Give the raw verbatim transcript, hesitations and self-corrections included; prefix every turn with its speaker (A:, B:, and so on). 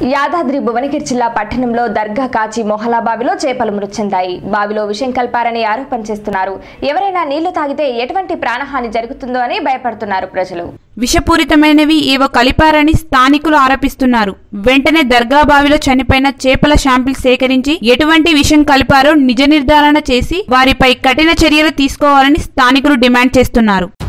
A: యాదాద్రి భువనగిరి జిల్లా పట్టణంలో దర్గా కాచి మొహలా బావిలో చేపలు మృతి చెందాయి. బావిలో విషం కల్పారని ఆరోపణ చేస్తున్నారు. ఎవరైనా నీళ్లు తాగితే ఎటువంటి ప్రాణహాని జరుగుతుందో అని భయపడుతున్నారు ప్రజలు.
B: విషపూరితమైనవి ఏవో కలిపారని స్థానికులు ఆరోపిస్తున్నారు. వెంటనే దర్గా బావిలో చనిపోయిన చేపల శాంపిల్ సేకరించి ఎటువంటి విషం కలిపారో నిజ నిర్ధారణ చేసి వారిపై కఠిన చర్యలు తీసుకోవాలని స్థానికులు డిమాండ్ చేస్తున్నారు.